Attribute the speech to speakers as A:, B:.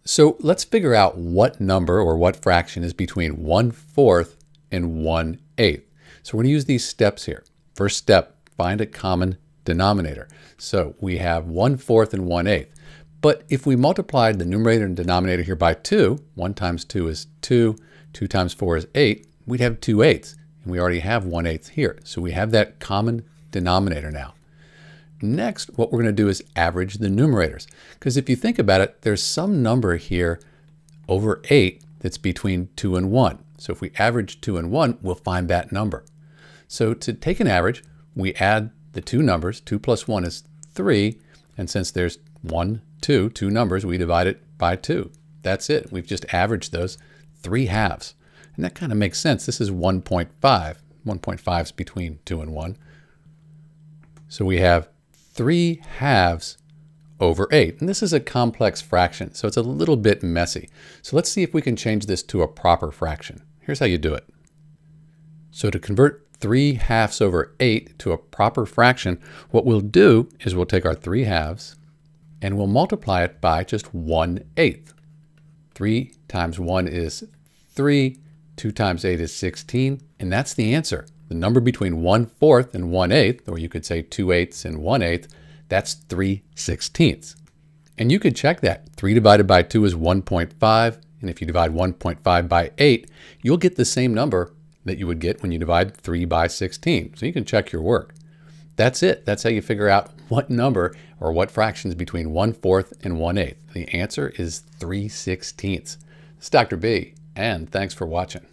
A: So let's figure out what number or what fraction is between 1/4 and 1/8. So we're going to use these steps here. First step, find a common denominator. So we have 1/4 and 1/8. But if we multiplied the numerator and denominator here by 2, 1 times 2 is 2, 2 times 4 is 8, we'd have 2/8. And we already have 1/8 here. So we have that common denominator now. Next, what we're going to do is average the numerators. Because if you think about it, there's some number here over 8 that's between 2 and 1. So if we average 2 and 1, we'll find that number. So to take an average, we add the two numbers. 2 plus 1 is 3. And since there's 1, 2, two numbers, we divide it by 2. That's it. We've just averaged those 3 halves. And that kind of makes sense. This is 1.5. 1.5 is between 2 and 1. So we have 3 halves over 8. And this is a complex fraction, so it's a little bit messy. So let's see if we can change this to a proper fraction. Here's how you do it. So to convert 3 halves over 8 to a proper fraction, what we'll do is we'll take our 3 halves and we'll multiply it by just 1/8. 3 times 1 is 3, 2 times 8 is 16, and that's the answer. The number between 1/4 and 1/8, or you could say 2/8 and 1/8, that's 3/16. And you could check that. 3 divided by 2 is 1.5, and if you divide 1.5 by 8, you'll get the same number that you would get when you divide 3 by 16. So you can check your work. That's it. That's how you figure out what number or what fraction is between 1/4 and 1/8. The answer is 3/16. It's Dr. B, and thanks for watching.